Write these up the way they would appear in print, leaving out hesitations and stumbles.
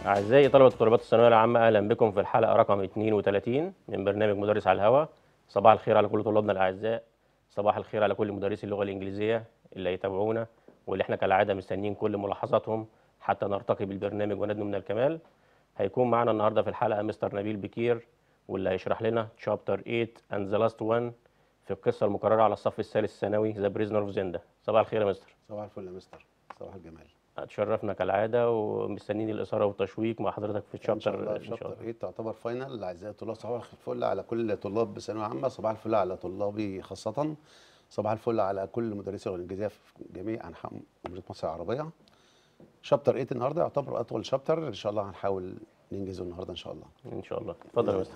أعزائي طلبة وطالبات الثانوية العامة، أهلا بكم في الحلقة رقم 32 من برنامج مدرس على الهواء. صباح الخير على كل طلابنا الأعزاء، صباح الخير على كل مدرسي اللغة الإنجليزية اللي هيتابعونا واللي احنا كالعادة مستنيين كل ملاحظاتهم حتى نرتقي بالبرنامج وندنو من الكمال. هيكون معنا النهاردة في الحلقة مستر نبيل بكير، واللي هيشرح لنا Chapter 8 and the last one في القصة المكررة على الصف الثالث الثانوي The Prisoner of Zenda. صباح الخير يا مستر. صباح الفل يا مستر. صباح الجمال. اتشرفنا كالعادة ومستنيين الإثارة والتشويق مع حضرتك في ان شاء الله الشابتر إن شاء الله. ايه تعتبر فاينل. اعزائي الطلاب صباح الفل على كل طلاب ثانويه عامه، صباح الفل على طلابي خاصه، صباح الفل على كل مدرسي اللغه الانجليزيه في جميع انحاء جمهوريه مصر العربيه. شابتر 8 النهارده يعتبر اطول شابتر، ان شاء الله هنحاول ننجزه النهارده ان شاء الله. إن شاء الله. اتفضل يا مستر.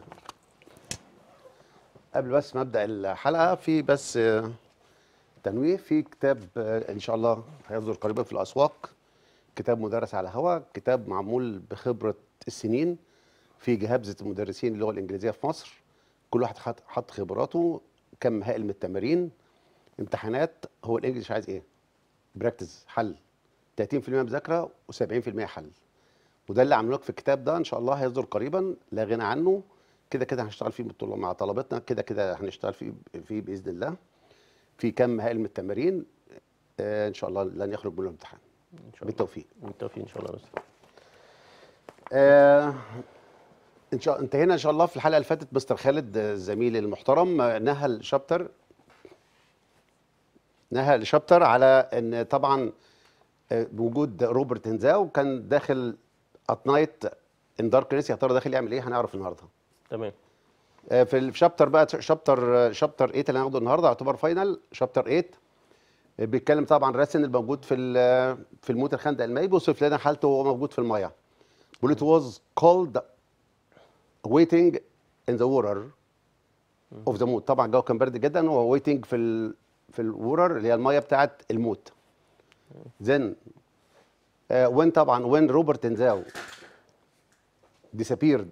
قبل بس ما ابدا الحلقه، في بس تنويه في كتاب ان شاء الله هيصدر قريبا في الاسواق، كتاب مدرس على هوا، كتاب معمول بخبره السنين في جهابزه مدرسين اللغه الانجليزيه في مصر. كل واحد حط خبراته، كم هائل من التمارين، امتحانات. هو الانجليش عايز ايه؟ براكتس، حل. 30% مذاكره و70% حل. وده اللي عملوه في الكتاب ده، ان شاء الله هيصدر قريبا لا غنى عنه. كده كده هنشتغل فيه مع طلبتنا، كده كده هنشتغل فيه باذن الله. في كم هائل من التمارين، ان شاء الله لن يخرج منه الامتحان. إن شاء الله. بالتوفيق. بالتوفيق إن شاء الله يا مستر. انتهينا ان شاء الله في الحلقه اللي فاتت. مستر خالد زميلي المحترم نهى الشابتر على ان طبعا بوجود روبرت هنزاو كان داخل ات نايت ان داركنس. يا ترى داخل يعمل ايه؟ هنعرف النهارده. تمام. في الشابتر بقى، شابتر 8 اللي هناخده النهارده يعتبر فاينل. شابتر 8 بيتكلم طبعا راسن الموجود في الموت الخندق المائي، بيوصف لنا حالته وهو موجود في الميه. بيقول it was called waiting in the water of the moat. طبعا الجو كان برد جدا، وهو waiting في الورر اللي هي الميه بتاعت الموت. then when Robert Tenzau disappeared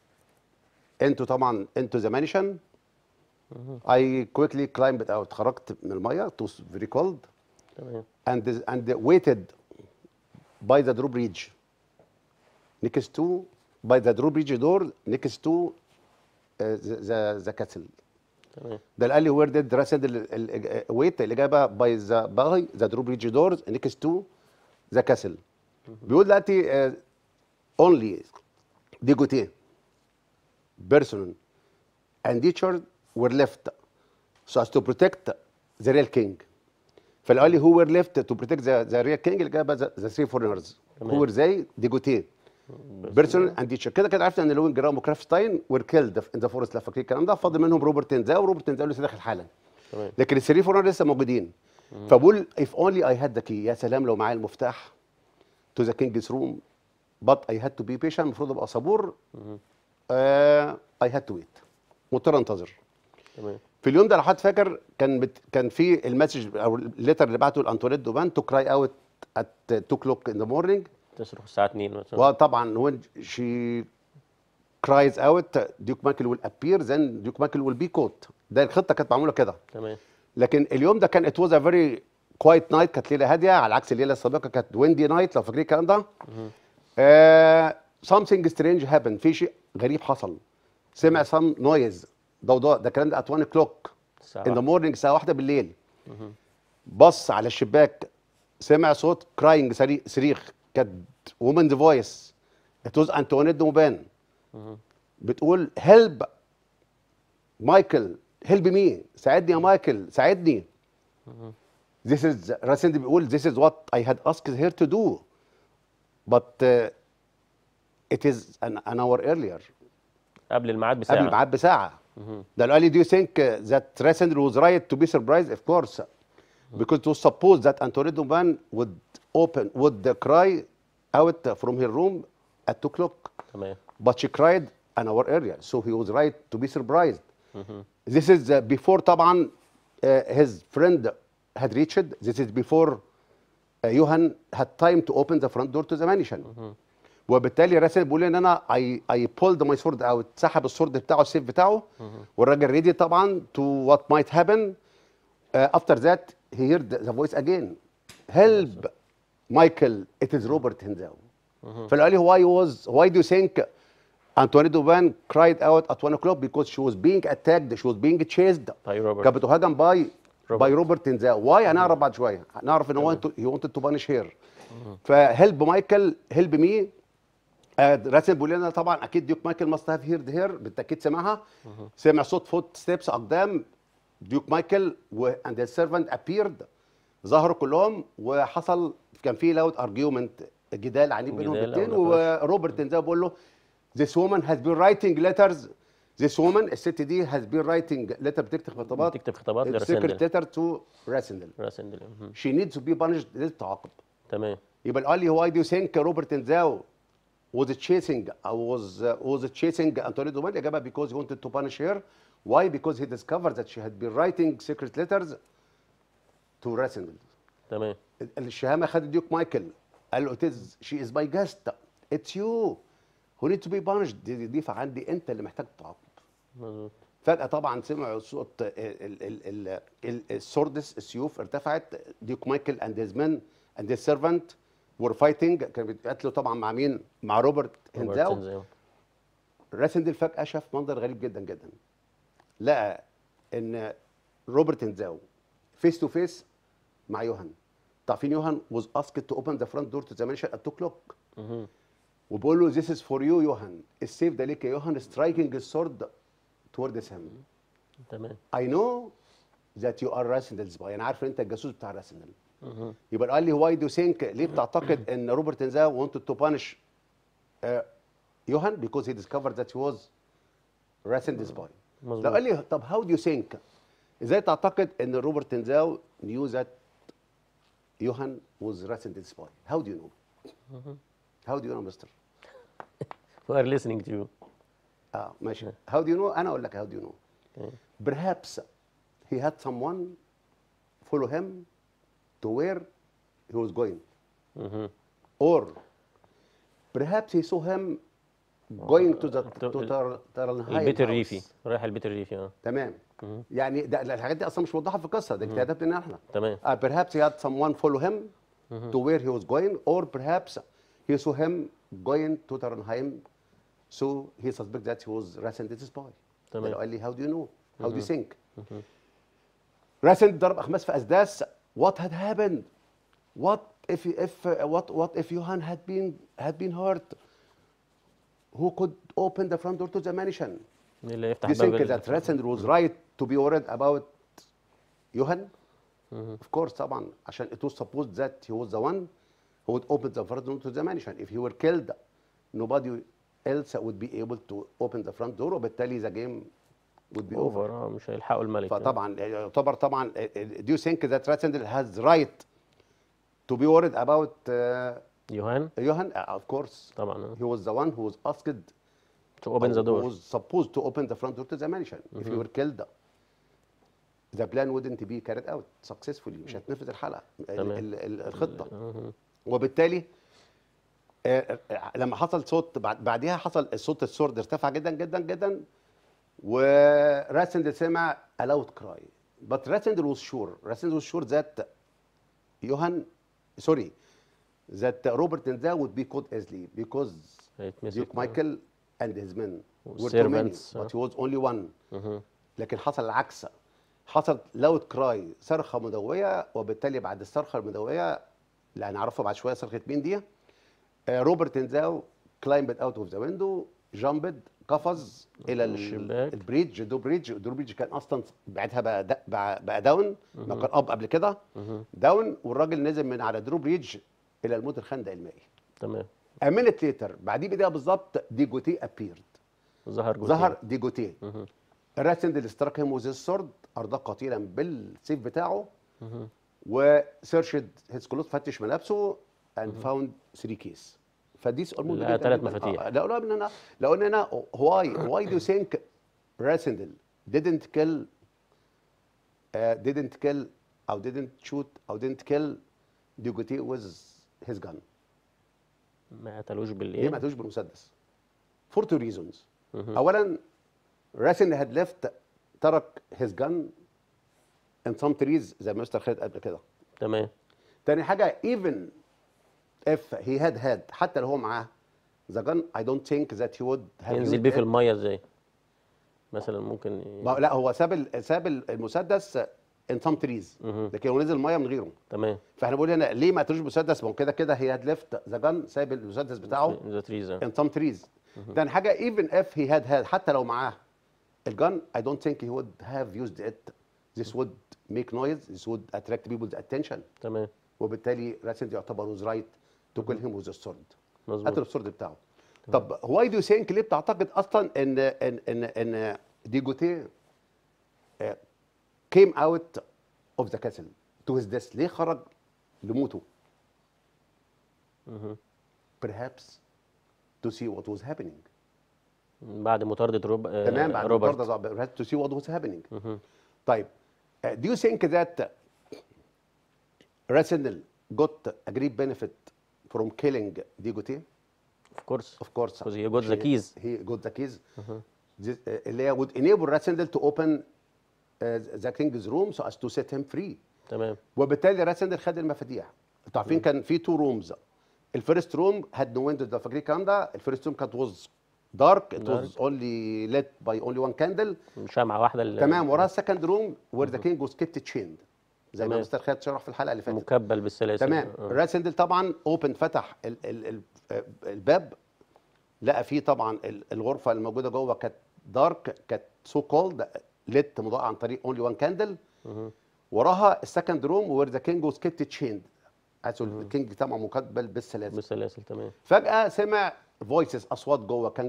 into the mansion, I quickly climbed out. خرجت من الميه. it was very cold تمام. and waited by the drawbridge by the drawbridge door next to the castle. تمام. ده اللي قال لي وير ديد راسل ويت. الاجابه باي ذا drawbridge doors next to the castle. بيقول دلوقتي only ديجوتي بيرسون and teacher were left so as to protect the real king. فاللي قال لي who were left to protect the real king، الاجابه the three foreigners. who were they؟ ديجوتي بيرسون اند تيتشر. كده عرفت ان لوين جرام وكرافتاين وير كيلد ان ذا فورست. لا فاكرين الكلام ده. فاضل منهم روبرت تنزاو، وروبرت تنزاو لسه داخل حالا. تمام. لكن الثري فورنر لسه موجودين. فبقول اف اونلي اي هاد ذا كي، يا سلام لو معايا المفتاح تو ذا كينجز روم بات اي هاد تو بي بيشنت. المفروض ابقى صبور. اي هاد تو ويت، مضطر انتظر. تمام. في اليوم ده لو حد فاكر كان في المسج او الليتر اللي بعته لانطوانيت دوبان تو كراي اوت ات 2 o'clock ان ذا مورنينج. تصرخ الساعة 2 مثلا. وطبعا when she cries out ديوك ماكل will appear then ديوك ماكل will be caught. ده الخطه كانت معموله كده. تمام. لكن اليوم ده كان it was a very quiet night. كانت ليله هاديه على عكس الليله السابقه كانت windy night لو فاكرين الكلام ده. something strange happened. في شيء غريب حصل. سمع some noise، ضوضاء. ده الكلام ده at 1 o'clock in the morning، الساعه 1 بالليل. بص على الشباك، سمع صوت crying، صريخ. كانت woman's voice. it was أنطوانيت دوبان بتقول help مايكل، help me، ساعدني يا مايكل، ساعدني. this is راسندي بيقول this is what I had asked her to do but it is an hour earlier. قبل الميعاد بساعة. قبل الميعاد بساعة. ده قال لي do you think that Rasender was right to be surprised? Of course, because it was supposed that Antoinette Duban would cry out from her room at 2 o'clock. تمام. But she cried an hour earlier, so he was right to be surprised. This is before طبعا his friend had reached. This is before Johan had time to open the front door to the mansion. وبالتالي راسل بيقول ان انا I pulled my sword out. سحب السورد بتاعه، السيف بتاعه. والراجل ريدي طبعا to what might happen. After that he heard the voice again. Help Michael, it is Robert Henzau. فقال لي why do you think Antoinette Dupin cried out at 1 o'clock because she was being attacked, she was being chased. طيب روبرت. كانت بتهاجم باي روبرت تنزاو. واي هنعرف بعد شويه، هنعرف ان هو he wanted to punish her. فهيلب مايكل هيلب مي. راسل بيقول لنا طبعا اكيد ديوك مايكل ماست هاف هيرد هير، بالتاكيد سمعها. سمع صوت فوت ستيبس اقدام ديوك مايكل اند السيرفنت ابيرد، ظهروا كلهم وحصل كان في لاود ارجيومنت، جدال عنيف بينهم الاثنين. وروبرت تنزاو بيقول له this woman has been writing letters. This woman الست دي has been writing letter، بتكتب خطابات لراسندل. secret letter to راسندل. She needs to be punished، لازم تعاقب. تمام. يبقى قال لي why do you think روبرت تنزاو was chasing was chasing Antoinette Dupin؟ الإجابة because he wanted to punish her. Why? Because he discovered that she had been writing secret letters to راسندل. تمام. الشهامة خدت ديوك مايكل، قال له she is my guest، it's you who need to be punished. دي فعندي انت اللي محتاج تعاقب. مظبوط. فجأة طبعا سمعوا صوت السوردس، السيوف ارتفعت. ديوك مايكل and his men and his servant were fighting، كانوا بيتقاتلوا طبعا مع مين؟ مع روبرت هنزاو. راسندل فجأة شاف منظر غريب جدا جدا، لقى ان روبرت هنزاو فيس تو فيس مع يوهان. تعرفين يوهان was asked to open the front door to the mansion at 2 o'clock. وبقول له this is for you يوهان، السيف ده ليك يا يوهان، striking his sword towards him. تمام. I know that you are Rasendel's boy، انا عارف ان انت الجاسوس بتاع راسندل. يبقى قال لي why do you think، ليه بتعتقد ان روبرت تنزاو wanted to punish يوهان؟ because he discovered that he was Rasendel's boy. مظبوط. لو قال لي طب how do you think، ازاي تعتقد ان روبرت تنزاو knew that يوهان was Rasendel's boy؟ how do you know؟ how do you know mister؟ We are listening to you. ماشي. how do you know؟ انا اقول لك how do you know. perhaps he had someone follow him to where he was going. or perhaps he saw him going to the Turnheim البيت house. الريفي، رايح البيت الريفي. تمام. يعني ده الحاجات دي اصلا مش موضحه في القصه، ده اجتهادات مننا احنا. تمام. perhaps he had someone follow him to where he was going, or perhaps he saw him going to Turnheim, so he suspects that he was Rasendel's boy. تمام. قال لي how do you know؟ how do you think؟ راسندل ضرب اخماس في اسداس. what had happened؟ what if Johann had been hurt؟ who could open the front door to the mansion؟ اللي يفتح Do you باب think that Rasendel's was right to be worried about Johann؟ of course طبعا، عشان it was supposed that he was the one who would open the front door to the mansion. if he were killed nobody else would be able to open the front door، وبالتالي the game would be over. مش هيلحقوا الملك. فطبعا يعتبر طبعا do you think that Rasendel's has right to be worried about يوهان؟ of course طبعا. he was the one who was asked to open the door. who was supposed to open the front door to the mansion. if he were killed the plan wouldn't be carried out successfully، مش هتنفذ الحلقه الخطه. وبالتالي لما حصل صوت بعديها حصل صوت السورد ارتفع جدا جدا جدا، وراسندل سمع a loud cry. but Rasendel was sure that that Robert Tenzau would be caught easily because Duke Michael and his men were too many, but he was only one. لكن حصل العكس، حصل loud cry، صرخة مدوية، وبالتالي بعد الصرخة المدوية اللي هنعرفها بعد شوية صرخة مين دي، روبرت تنزاو climbed out of the window، jumped، قفز الى البريدج. دو بريدج كان اصلا بعدها بقى داون، ما كان اب قبل كده داون، والراجل نزل من على درو بريدج الى الموت الخندق المائي. تمام. a minute later، بعديه بدقيقه بالظبط، ديجوتي appeared، ظهر ديجوتي. راسندل struck him with his sword، ارضاه قتيلا بالسيف بتاعه، وسيرشد هيز كلوث، فتش ملابسه and found 3 keys. فدي سؤال مهم جدا. 3 مفاتيح. لو قلنا why do you think Rasendel didn't kill او didn't shoot او didn't kill Duguti with his gun؟ ما قتلوش بالايه؟ ليه ما قتلوش بالمسدس؟ for 2 reasons. اولا Rasendel had left، ترك his gun in some trees زي ما مستر خالد قبل كده. تمام. تاني حاجه even if he had حتى لو هو معاه the gun I don't think that he would have ينزل used بيه في it. الميه ازاي مثلا ممكن لا هو ساب المسدس in some trees، لكن هو نزل الميه من غيره. تمام. فاحنا بنقول هنا ليه ما قتلوش مسدس؟ ما هو كده كده هي هاد ليفت ذا جن، سايب المسدس بتاعه ذا تريزا. in some trees. تاني حاجه even if he had حتى لو معاه الجن I don't think he would have used it. This would make noise. This would attract people's attention. تمام. وبالتالي راسند يعتبر was right to kill him with the sword. مظبوط. قتل السورد بتاعه. طب why do you think ليه بتعتقد اصلا ان ديجوتيه came out of the castle to his death؟ ليه خرج لموته؟ perhaps to see what was happening. بعد مطاردة تمام، بعد روبرت. مطاردة to see what was happening. طيب do you think that Rasenal got a great benefit from killing Digote? Of course. Of course. Because he got the keys. He got the keys. اللي هي would enable Rasenal to open the king's room so as to set him free. تمام. وبالتالي راسندل خد المفاتيح. انتوا عارفين كان في تو رومز. الفيرست روم هاد نو ويندوز، فاكرين الكلام ده؟ الفيرست روم كانت was dark. It was only lit by only one candle. شمعة واحدة. تمام. وراها السكند روم where the king was kept chained. زي ما مستر خالد شرح في الحلقة اللي فاتت. مكبل بالسلاسل. تمام. راسندل طبعا اوبن، فتح الباب، لقى فيه طبعا الغرفة الموجودة جوه كانت دارك، كانت سو كولد، ليت مضاءة عن طريق only one candle. وراها السكند روم وير ذا كينج واز كيبت تشيند. الكينج طبعا مكبل بالسلاسل. تمام. فجأة سمع فويسز، اصوات جوه، كان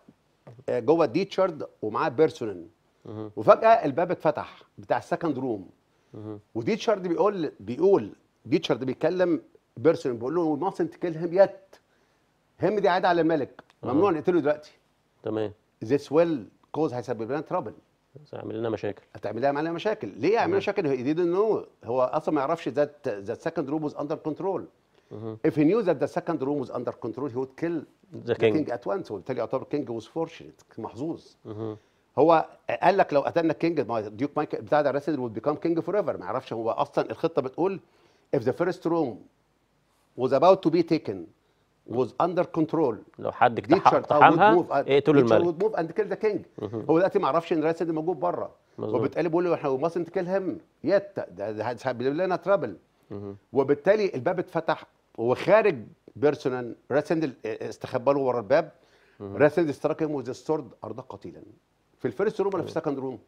جوه ديتشارد ومعاه بيرسونن. وفجأة الباب اتفتح بتاع السكند روم، وديتشارد بيقول ديتشارد بيتكلم بيرسونن، بيقول له وي ماسنت كيل هيم يت. هم دي عاده على الملك، ممنوع نقتله دلوقتي. تمام. ذس ويل كوز، هيسبب لنا ترابل، هيعمل لنا مشاكل. هتعمل لنا مشاكل. ليه يعمل لنا مشاكل؟ هي didn't know. هو اصلا ما يعرفش that second room was under control. If he knew that the second room was under control he would kill the king at once. وبالتالي يعتبر كينج was fortunate، محظوظ. هو قال لك لو قتلنا الكينج ديوك مايك بتاع ده راسل would become king forever. ما يعرفش هو اصلا الخطه بتقول if the first room was about to be taken was under control. لو حد اقتحمها اقتلوا الملك. would move and kill the king. هو دلوقتي ما يعرفش ان راسل موجود بره، وبالتالي بيقول له احنا mustn't kill him yet، ده هيسبب لنا ترابل. وبالتالي الباب اتفتح وخارج بيرسونال راسندل استخبى له ورا الباب. راسندل استراك هيم وذ السورد ارضى قتيلا. في الفيرست روم ولا في السكند روم؟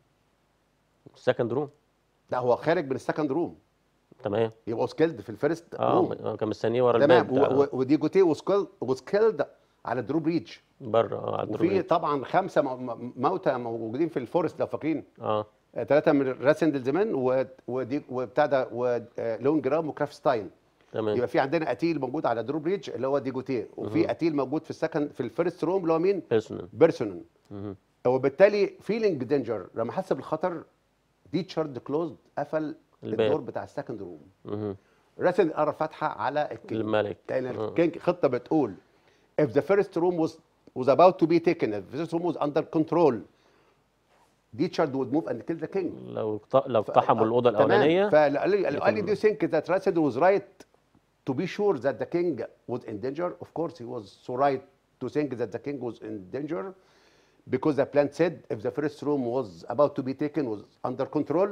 السكند روم. لا هو خارج من السكند روم. تمام. يبقى سكيلد في الفيرست روم. كان مستنيه ورا الباب. تمام. وديجوتي وسكيلد على درو بريدج بره على الدرو. وفي طبعا 5 موتى موجودين في الفورست لو فاكرين. 3 من راسندل زمان وبتاع ده ولون جرام وكرافتستاين. تمام. يبقى في عندنا قتيل موجود على درو بريدج اللي هو ديجوتي، وفي قتيل موجود في الفيرست روم اللي هو مين؟ بيرسونن. وبالتالي فيلينج دينجر، لما حس بالخطر ديتشارد كلوزد، قفل الدور بتاع السكند روم. راسل قرا فاتحه على الملك. لان الكينج خطه بتقول if the first room was about to be taken, if the first room was under control, Dechard would move and kill the king. لو اقتحموا الاوضه الاولانيه. فقال لي do you think that Rasid was right to be sure that the king was in danger? Of course he was so right to think that the king was in danger because the plan said if the first room was about to be taken was under control,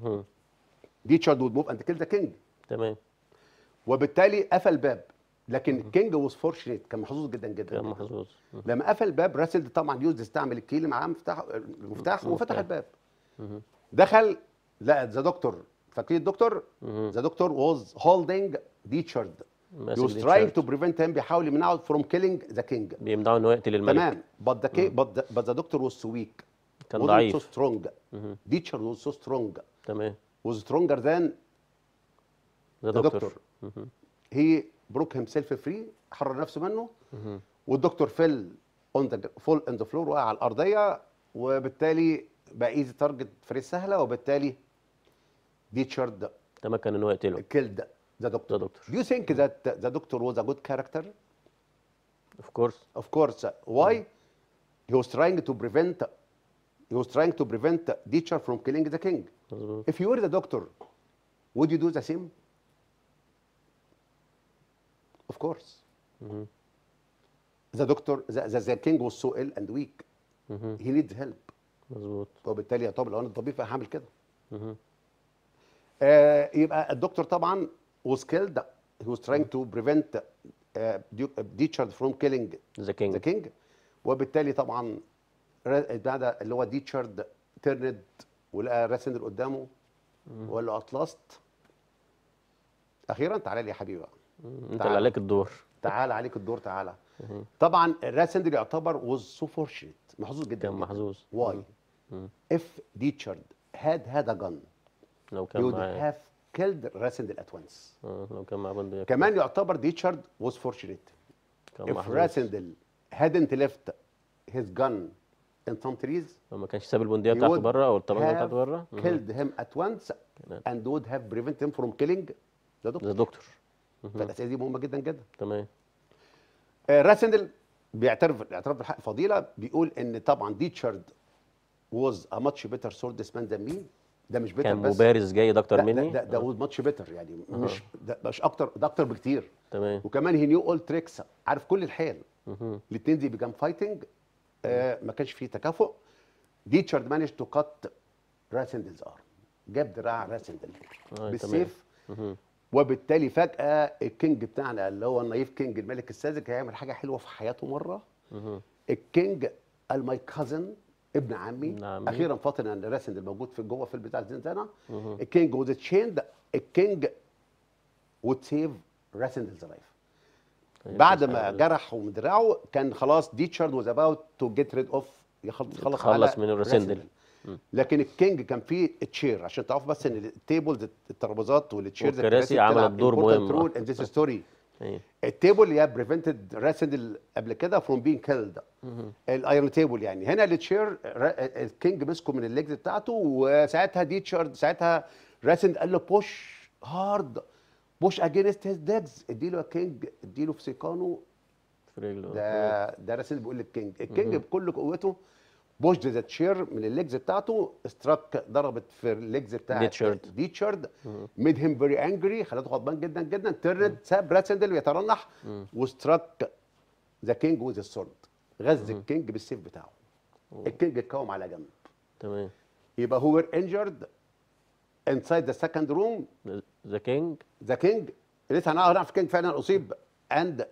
Dechard would move and kill the king. تمام. وبالتالي قفل الباب، لكن الكينج واز فورشنيت، كان محظوظ جدا جدا. كان محظوظ. لما قفل الباب راسل طبعا استعمل الكي اللي معاه المفتاح وفتح الباب. دخل لقى ذا دكتور، فاكرين الدكتور؟ ذا دكتور واز هولدنج ديتشارد. He was trying to prevent him، بيحاول يمنعه from killing the king. بيمنعه انه يقتل الملك. تمام. but the doctor was so weak. كان ضعيف. so strong. Dechard was so strong. تمام. was stronger than the doctor. he broke himself free، حرر نفسه منه. والدكتور فل on the floor، وقع على الارضيه، وبالتالي بقى ايزي تارجت، فريق سهله، وبالتالي ديتشارد تمكن انه يقتله. killed the doctor. Do you think that the doctor was a good character? Of course. Of course. Why? He was trying to prevent Dechard from killing the king. If you were the doctor, would you do the same? Of course. مهم. The king was so ill and weak. مهم. He needs help. مظبوط. وبالتالي يا طب لو انا الطبيب فهعمل كده. مهم. يبقى الدكتور طبعا was killed. He was trying to prevent Dechard from killing ذا كينج. the king. وبالتالي طبعا بعد اللي هو ديتشارد تيرند ولقى راسندل قدامه وقال له اطلست اخيرا تعالى لي يا حبيبي بقى. انت اللي تعالى. عليك الدور. تعالى عليك الدور تعالى. مهم. طبعا راسندل يعتبر was so fortunate محظوظ جدا كان جداً. محظوظ. Why? مم. If Dechard had a gun لو he كان would معاه have killed Rasindel at once. لو كان معاه بندقية كمان يعتبر ديتشارد was fortunate. كان If محظوظ. Rasindel hadn't left his gun in some trees لو ما كانش ساب البندقية he بتاعته would بره او الطبنجة have بتاعته بره. killed him at once كان- and would have prevented him from killing the doctor. ده دكتور. فالاسئله دي مهمه جدا جدا. تمام. راسندل اعتراف بالحق فضيله بيقول ان طبعا ديتشارد was a much better swordsman than me. ده مش better كان بس مبارز جيد اكتر لا مني. ده was much better يعني مش ده مش اكتر ده اكتر بكتير. تمام. وكمان هي نيو اول تريكس عارف كل الحيل. مهم. الاثنين دي بيجام فايتنج. ما كانش فيه تكافؤ. ديتشارد مانج تو كات راسندلز ارم جاب دراع راسندل تمام. بالسيف. مهم. وبالتالي فجاه الكينج بتاعنا اللي هو النايف كينج الملك الساذج هيعمل حاجه حلوه في حياته مره. مهم. الكينج قال ماي كازن ابن عمي. ابن عمي. اخيرا فاطن ان راسندل موجود في جوه في البتاع الزنزانه. مهم. الكينج وذ تشيند الكينج would save راسندلز لايف. بعد ما جرحه من دراعه كان خلاص ديتشارد واز اباوت تو جيت ريد اوف يتخلص من الراسندل. لكن الكينج كان فيه تشير عشان تعرفوا بس ان التيبل الترابيزات والتشيرز والكراسي عملت دور مهم. ان ذيس ستوري. أيوة. التيبل يا بريفنتد راسندل قبل كده فروم بين كيلد. الايرون تيبل يعني هنا التشير الكينج مسكه من الليجز بتاعته وساعتها ديتشارد ساعتها راسند قال له بوش هارد بوش اجينست هيز ديجز اديله يا كينج اديله في سيقانه. في رجله. ده راسل بيقول للكينج الكينج بكل قوته بوش ذا تشير من الليجز بتاعته استراك ضربت في الليجز بتاعت ديتشارد ميد هيم فيري انجري خلته غضبان جدا جدا تيرند ساب راسندل يترنح وستراك ذا كينج وذ السورد غز الكينج بالسيف بتاعه. الكينج اتكوم على جنب. تمام. يبقى هو انجرد انسايد ذا سكند روم. ذا كينج. ذا كينج لسه هنعرف الكينج فعلا اصيب اند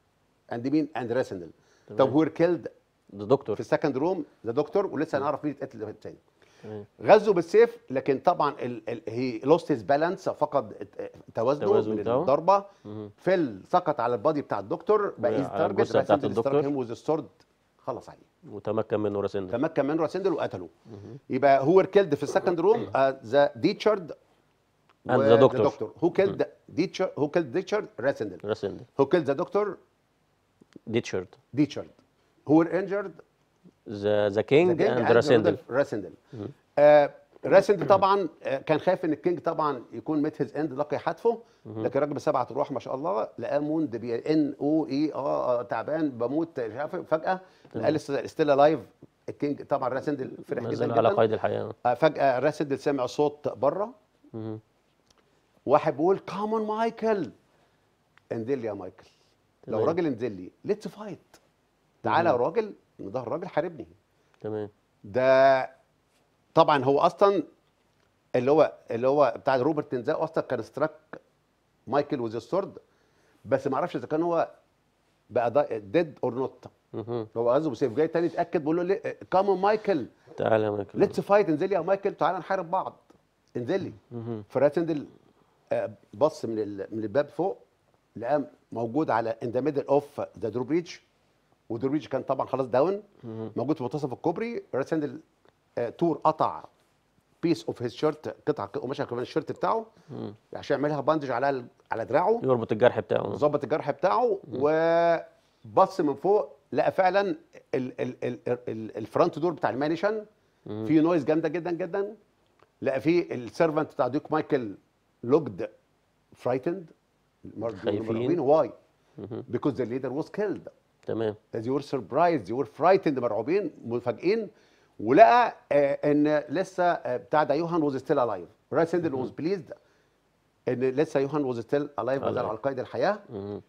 مين اند راسندل. طب هو كيلد ده دكتور في السكند روم ذا دكتور ولسه هنعرف مين اتقتل الثاني. غزه بالسيف لكن طبعا هي لوست هيز بالانس فقد توازنه من الضربه. فيل سقط على البادي بتاع الدكتور بقى ايز تارجت بتاعت الدكتور هيم وذ السورد خلص عليه. وتمكن منه راسندل. تمكن منه راسندل وقتله. يبقى هو كيلد في السكند روم ذا ديتشارد and the doctor. Who killed Dechard? Who killed Dechard? Rasindel. Rasindel. Who killed the doctor? Dechard. Dechard. Who were injured? The king and Rasindel. Rasindel. راسندل طبعا كان خايف ان الكينج طبعا يكون ميت هيز اند لقى يحتفه. لكن الراجل بسبعه ارواح ما شاء الله لقاه موند بي ان او اي تعبان بموت مش عارف فجاه قال ستيل لايف. الكينج طبعا راسندل فرح جدا جدا على قيد الحياه. فجاه راسندل سمع صوت بره واحد بيقول كامون مايكل انزل لي يا مايكل. لو راجل انزل لي ليتس فايت. تعالى يا راجل ان ده الراجل حاربني. تمام. ده طبعا هو اصلا اللي هو بتاع روبرت تنزاو اصلا كان ستراك مايكل وذ السورد بس ما اعرفش اذا كان هو بقى ديد اور نوت. هو غزه بسيف جاي تاني اتاكد بيقول له كامون مايكل تعالى يا مايكل ليتس فايت انزل لي يا مايكل تعالى نحارب بعض انزل لي. فراسندل بص من الباب فوق لقاه موجود على ان ذا ميدل اوف ذا دروبريدج ودروبريدج كان طبعا خلاص داون موجود في منتصف الكوبري. راسندل تور قطع بيس اوف هيز شيرت قطعه قماشه كمان الشيرت بتاعه عشان يعملها باندج على دراعه يربط الجرح بتاعه ظبط الجرح بتاعه وبص من فوق لقى فعلا الفرونت دور بتاع المانيشن فيه نويز جامده جدا جدا. لقى فيه السيرفنت بتاع ديوك مايكل لوكد فرايتند مرعوبين. واي؟ because the leader was killed. تمام. as you were surprised you were frightened مرعوبين مفاجئين. ولقى ان لسه بتاع ده يوهان was still alive. راسندل was pleased ان لسه يوهان was still alive ما زال على قيد الحياه.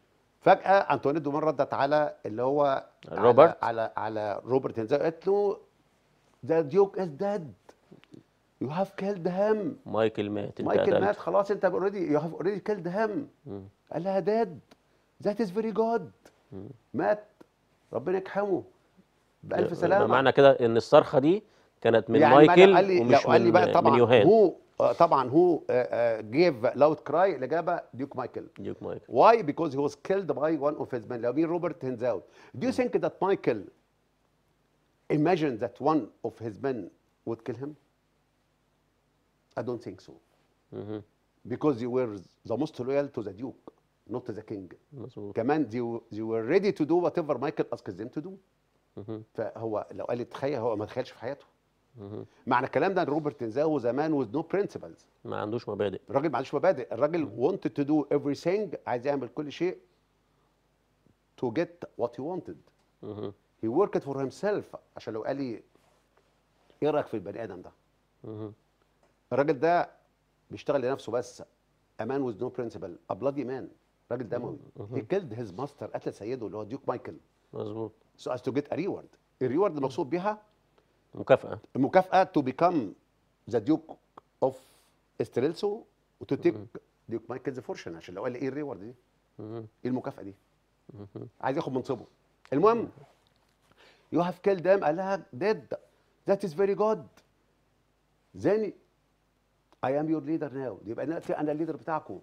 فجاه انطوانيت دومان ردت على اللي هو روبرت. على روبرت هنزاو، قالت له ذا ديوك از ديد، يو هاف كيلد هيم. مايكل مات، انت مايكل مات قتلته. خلاص، انت اوريدي يو هاف اوريدي كيلد هيم. قال لها ديد، ذات از فيري جود. مات، ربنا يرحمه بألف يبقى سلامة. معنى كده ان الصرخه دي كانت من يعني ما لو قال مايكل لي، ومش بقى من طبعا يوهان. هو طبعا هو جيف لاود كراي، الإجابة ديوك مايكل. ديوك مايكل. Why? Because he was killed by one of his men. لو مين؟ روبرت هنزاو. Do you think that Michael imagined that one of his men would kill him? I don't think so. Because they were the most loyal to the Duke, not to the king. مظبوط. كمان they were ready to do whatever Michael asked them to do. فهو لو قال لي تخيل، هو ما تخيلش في حياته. معنى الكلام ده ان روبرت هنزاو زمان with no principles. ما عندوش مبادئ. الراجل ما عندوش مبادئ، الراجل wanted to do everything، عايز يعمل كل شيء to get what he wanted. he worked for himself. عشان لو قال لي ايه رايك في البني ادم ده؟ الراجل ده بيشتغل لنفسه بس. a man with no principle، a bloody man، راجل دموي. he killed his master، قتل سيده اللي هو ديوك مايكل. مظبوط. so as to get a reward. الريورد المقصود بيها مكافأة. المكافأة to become the Duke of Estrelso وتو تيك ديوك مايكل ذا فورشن. عشان لو قال لي ايه الريورد دي؟ ايه المكافأة دي؟ عايز ياخد منصبه. المهم you have killed them، قال لها dead، that is very good. then I am your leader now، يبقى انا الليدر بتاعكم.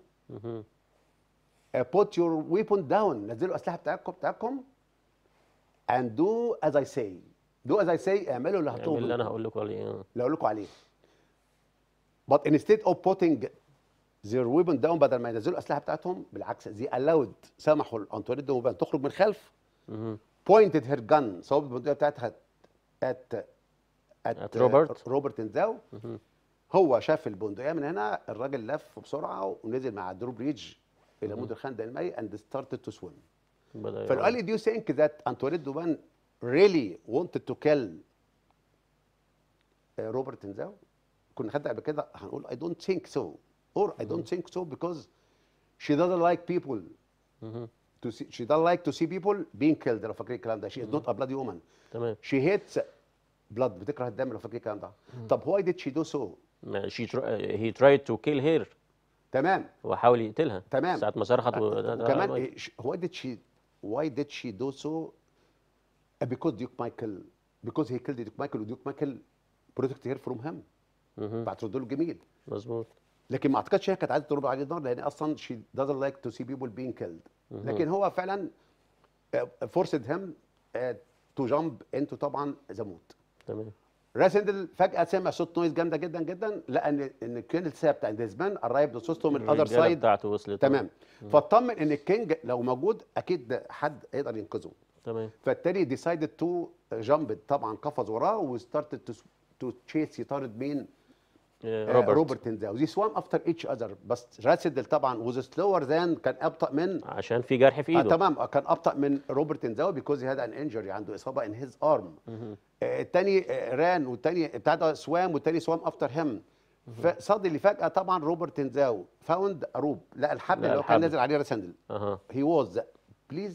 put your weapon down، نزلوا الأسلحة بتاعكم and do as I say. do as I say، اعملوا اللي هطلبه اللي انا منكم. هقول لكم عليه. اللي هقول لكم عليه. but instead of putting their weapon down، بدل ما ينزلوا الأسلحة بتاعتهم بالعكس they allowed، سمحوا لأنطوانيت دومان تخرج من خلف. pointed her gun، صوبت البندقية بتاعتها at روبرت هنزاو. هو شاف البندقية من هنا، الراجل لف بسرعة ونزل مع درو بريدج إلى مود الخندق المائي and started to swim. فلو قال لي do you think that أنطوانيت دومان really wanted to kill روبرت هنزاو؟ كنا خدنا قبل كده هنقول I don't think so or I don't think so because she doesn't like people to see, she doesn't like to see people being killed. لو فاكرين الكلام ده. she is not a bloody woman. تمام. she hates blood، بتكره الدم. لو فاكرين الكلام ده. طب why did she do so؟ he tried to kill her. تمام. هو حاول يقتلها. تمام. ساعة ما صرخت وكمان why did she do so؟ because Duke Michael، because he killed Duke Michael وديوك مايكل protect her from him. بعترد له الجميل. مظبوط. لكن ما اعتقدش هي كانت عايزه تضرب عليه النار، لان اصلا she doesn't like to see people being killed. لكن هو فعلا forced him to jump into طبعا ذا موت. تمام. راسندل فجاه سمع صوت نويز جامده جدا جدا، لقى ان الكينج السابع بتاع ديزمان قريب لصوصته من اذر سايد بتاعته وصلت. تمام. فاطمن ان الكينج لو موجود اكيد حد يقدر ينقذه. تمام. فالتالي ديسايدد تو جامب، طبعا قفز وراه وستارتد تو تشيس، يطارد مين؟ روبرت هنزاو. دي سوام افتر ايتش اذر. بس راسندل طبعا وز سلور ذان، كان ابطا من، عشان في جرح في ايده. تمام، كان ابطا من روبرت هنزاو بيكوز هي هاد ان انجري، عنده اصابه ان هيز ارم. الثاني ران، والثاني بتاع ده سوام، والثاني سوام افتر هيم. فصاد اللي فجاه طبعا روبرت هنزاو فاوند روب، لقى الحبل اللي هو كان نازل عليه راسندل. هي واز بليزد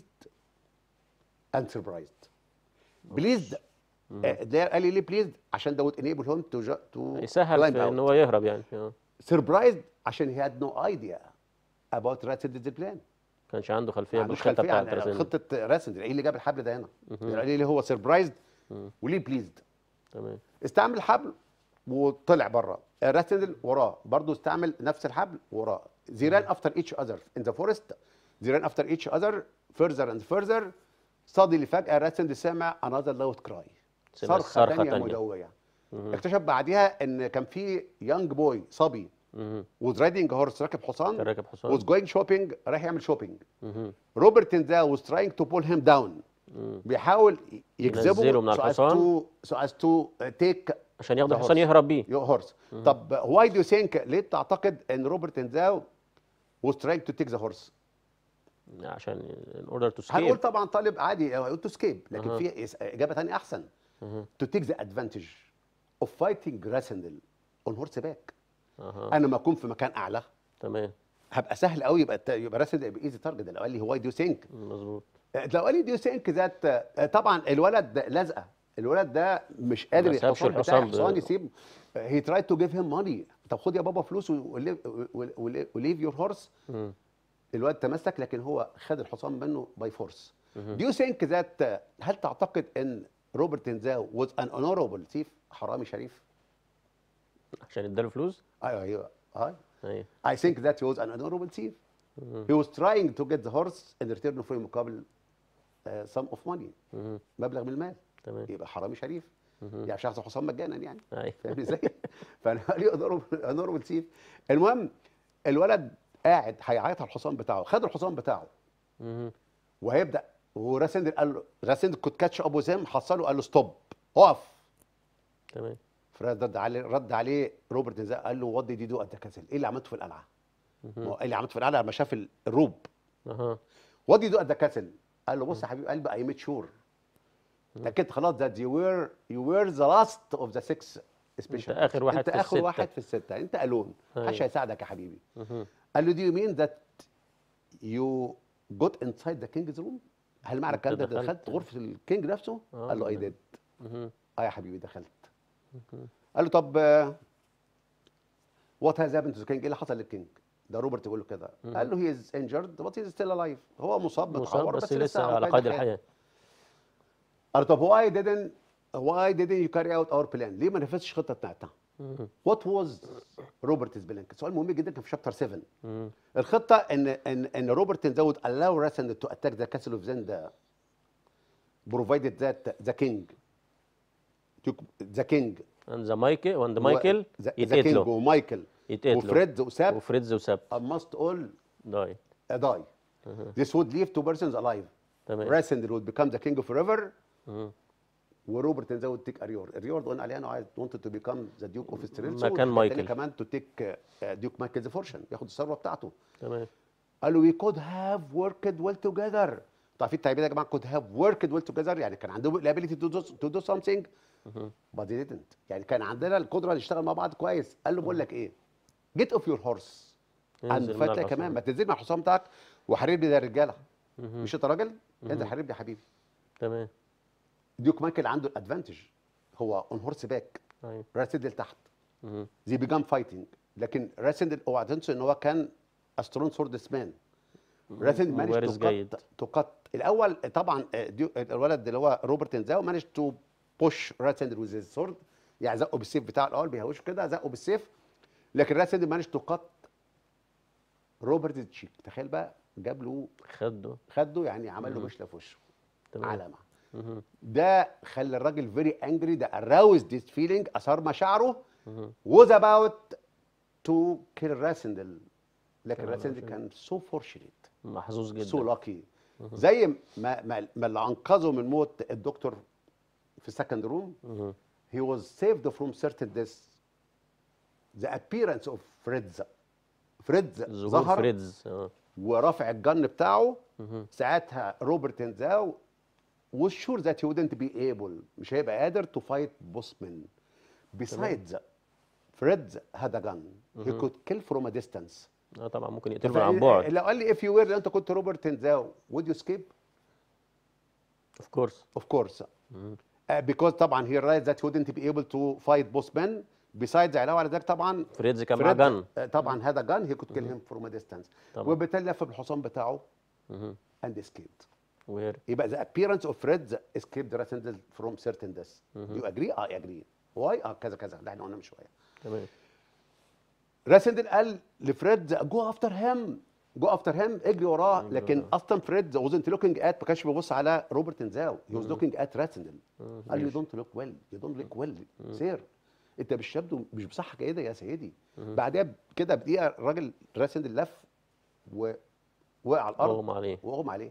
اند سربرايزد. بليزد ده قال لي ليه بليزد؟ عشان ده would enable him to يسهل في ان هو يهرب يعني. سربرايزد عشان he had no idea about Rassend's plan. ما كانش عنده خلفيه بالخطه بتاعت راسندل. خطه راسندل ايه اللي جاب الحبل ده هنا؟ قال لي هو سربرايزد وليه بليزد. تمام. استعمل الحبل وطلع بره. راسندل وراه برضه استعمل نفس الحبل وراه. they ran after each other in the forest. they ran after each other further and further. صادي فجاه راسندل سمع another loud cry، صرخه ثانيه مدويه. اكتشف بعديها ان كان في يانج بوي صبي was riding horse، راكب حصان was going shopping، رايح يعمل شوبينج. روبرت هنزاو was trying to pull him down، بيحاول يجذبه من الحصان so as to take، عشان ياخد الحصان يهرب بيه. هورس. طب why do you think، ليه تعتقد ان روبرت هنزاو was trying to take the horse؟ عشان in order to escape. هنقول طبعا طالب عادي هيقول to escape، لكن في اجابه ثانيه احسن. to take the advantage of fighting Rassendel on horseback. انا ما اكون في مكان اعلى، تمام، هبقى سهل قوي، يبقى راسل يبقى ايزي تارجت. لو قال لي واي دو ثينك، مظبوط. لو قال لي دو ثينك ذات، طبعا الولد ده لازقه، الولد ده مش قادر، ما سابش الحصان بتاعي الحصان حصان يسيب. هي تراي تو جيف هيم ماني، طب خد يا بابا فلوس وليف يور هورس. مم. الواد تمسك، لكن هو خد الحصان منه باي فورس. مهم. دو يو ثينك ذات، هل تعتقد ان روبرت تنزاو واز ان اونوربل ثيف، حرامي شريف؟ عشان اداله فلوس. ايوه ايوه ايوه. ايوه. I think that he was an honorable thief. مهم. He was trying to get the horse in return for مقابل sum of money، مهم. مبلغ من المال. تمام. يبقى حرامي شريف، مهم. يعني مش هياخد حصان مجانا يعني. ايوه. فاهم ازاي؟ فانا ليه honorable thief. المهم الولد قاعد هيعيط على الحصان بتاعه، خد الحصان بتاعه مهم. وهيبدا، وراسندر قال له، راسندر كنت كاتش ابو زيم، حصله قال له ستوب، اقف. تمام. رد عليه روبرت نزاع قال له وات ديد يو دو ات ذا كاسل، ايه اللي عملته في القلعه؟ ما مهم. هو ايه اللي عملته في القلعه لما شاف الروب؟ اها. وات ديد يو دو ات ذا كاسل؟ قال له بص يا حبيب قلبي، اي ميد شور، اتاكدت خلاص ذات يو وير ذا لاست اوف ذا 6 سبيشال، انت اخر واحد انت في اخر الستة. واحد في السته، انت الون، أيوة. محدش هيساعدك يا حبيبي. مهم. قال له دو يو مين ذات يو جوت انسايد ذا كينجز روم؟ هل معنى انت الكلام ده دخلت. دخلت غرفه الكينج نفسه؟ قال له اي ديد. مهم. اه يا حبيبي دخلت. مهم. قال له طب وات هاز هابند تو ذا كينج، ايه اللي حصل للكينج؟ ده روبرت بيقول له كده. قال له هي از انجرد بس هي ستيل الايف، هو مصاب مصاب متعور بس لسه على قيد قيد الحياه. قال له طب واي didn't يو كاري اوت اور بلان، ليه ما نفذتش الخطه بتاعتنا؟ مهم. وات واز روبرت's بلان؟ سؤال مهم جدا كان في شابتر 7. مهم. الخطه ان روبرت زود allow راسن تو اتاك ذا كاسل اوف زندا provided that the king عند مايكل وعند مايكل ذا يتقتلوا. كينج ومايكل يتقتلوا. وفريد وساب وفريدز وساب. must all داي. die. This would leave 2 persons alive. تمام. راسندل would become the king forever، مهم. وروبرت نزود تيك اريور قلنا عليها انه عايز wanted to become the duke of Estrelso، مكان مايكل. كمان تو تيك ديوك مايكل ذا فورشن، ياخد الثروه بتاعته. تمام. قال له we could have worked well together. عارفين التعبير ده يا جماعه؟ could have worked well together، يعني كان عندهم الابيليتي to do something but they didn't، يعني كان عندنا القدره نشتغل مع بعض كويس. قال له بقول لك ايه، get off your horse انزل and من fight الحصان. كمان، ما تنزل مع الحصان بتاعك وحاربني ده الرجاله. مش انت راجل؟ انزل حاربني يا حبيبي. تمام. ديوك مايكل عنده الادفانتج، هو اون هورس باك، ايوه. راسندل تحت. مهم. زي بيجام فايتنج، لكن راسندل اوعى تنسوا ان هو كان استرون سوردس مان. راسندل مبارز جيد. مانج تو كات الاول طبعا. الولد اللي هو روبرت نزاو مانج تو بوش راسندل ويز سورد، يعني زقه بالسيف بتاعه الاول، بيهوشه كده زقه بالسيف، لكن راسندل مانج تو كات روبرت تشيك. تخيل بقى، جاب له خده يعني عمل له مشله في وشه، تمام. علامه. مهم. ده خلى الراجل فيري انجري، ده اراوز ذيس فيلينج، اثار مشاعره، مهم. was about to kill راسندل، لكن تمام. راسندل كان so fortunate محظوظ جدا. so lucky. زي ما اللي انقذه من موت الدكتور في السكند روم، مهم. he was saved from certain death. the appearance of فريدز ظهور ظهر فريدز. ورافع الجن بتاعه. ساعتها روبرت نزاو was sure that he wouldn't be able، مش هيبقى قادر to fight بوسمان. besides فريدز had a gun he could kill from a distance. طبعا ممكن يقتله عن بعد. لو قال لي if you were، لو انت كنت روبرت نزاو would you escape؟ of course. of course. because طبعا he realized that he wouldn't be able to fight بوسمان. besides علاوه على ذلك طبعا فريدز كان معاه جن. طبعا هذا جن he could kill him from a distance. وبالتالي لف بالحصان بتاعه and escaped. وهرب. يبقى the appearance of Fred escaped Rasendel from certain death. Do you agree؟ I agree. why؟ كذا كذا، ده احنا قلنا من شويه. تمام. راسندل قال لفريد جو افتر هيم، اجري وراه، لكن اصلا فريد wasn't looking at، ما كانش بيبص على روبرت نزاو، he was looking at راسندل. قال له you don't look well سير، انت مش بصحه جيده يا سيدي. بعدها كده بدقيقه الراجل راسندل لف ووقع على الارض واغمى عليه.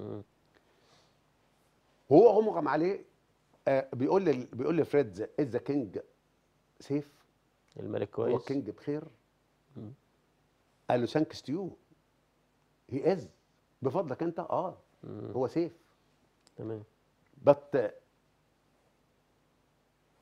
هو اغمى عليه. بيقول لفريد از ذا كينج سيف؟ الملك كويس؟ هو الكينج بخير؟ قال له ثانكس تو يو هي از، بفضلك انت هو سيف. تمام. بت